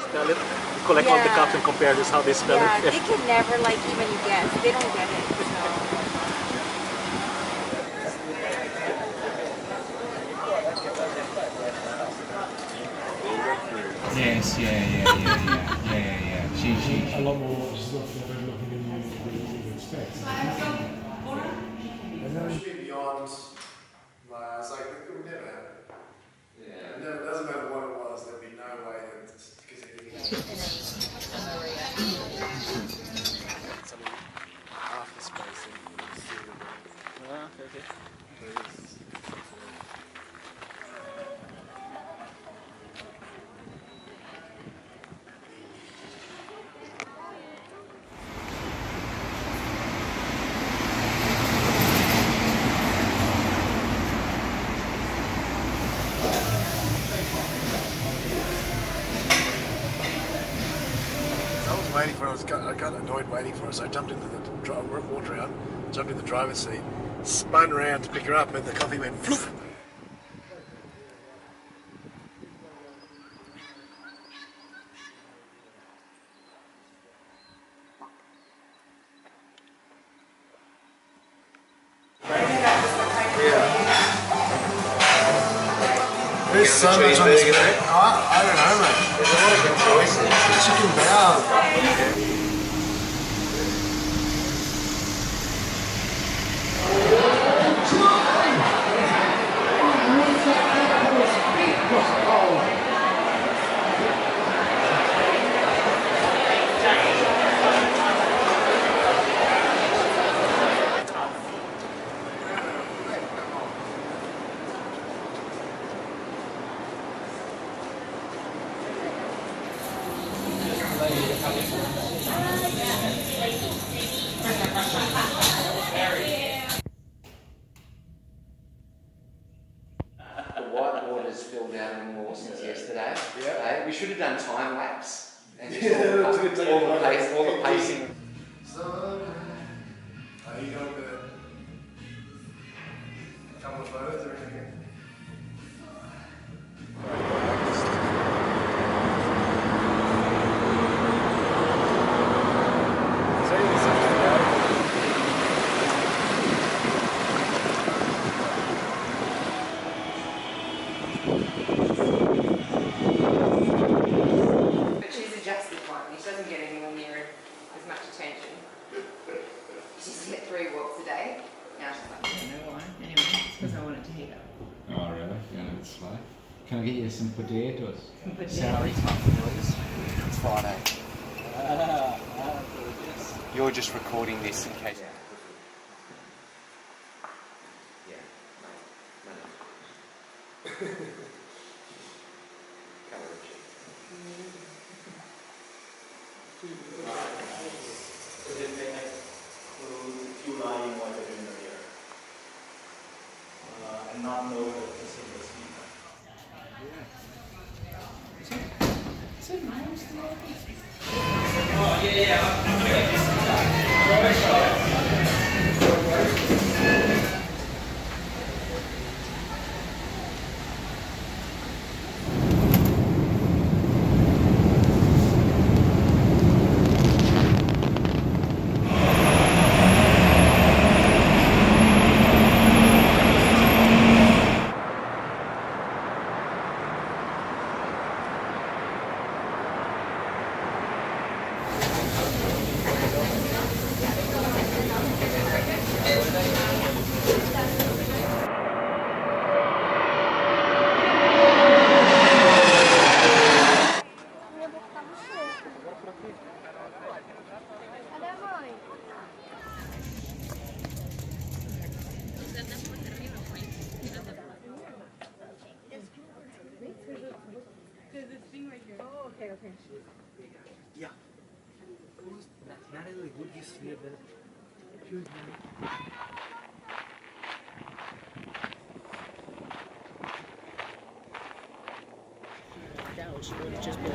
spell it? Collect all the cups and compare this how they spell it. They can never like even guess. They don't get it. So. Yes, yeah. She. A lot more stuff that we're looking than you expect. And then it should be beyond my, it's like, it would never happen. Yeah. It doesn't matter what it was, there'd be no way that, because anything something after space and okay. Waiting for it, I got annoyed waiting for her, so I jumped into the walked around, jumped in the driver's seat, spun around to pick her up, and the coffee went floof. There's so much on this plate. I don't know, mate. There's a lot of good choices. Chicken bao. The whiteboard is filled out and more since yesterday. Yeah. We should have done time lapse and just all the pacing. So, you got a couple of photos or anything? But she's adjusted one. She doesn't get anywhere near as much attention. She used to get 3 walks a day. Now she's like, no one. Anyway, it's because I wanted to heat up. Oh, really? Yeah, it's slow. Can I get you some potatoes? Salary time, please. It's Friday. You're just recording this in case. And not know that this is the speaker. Oh, Okay. Yeah. Natalie would you see a bit? That was just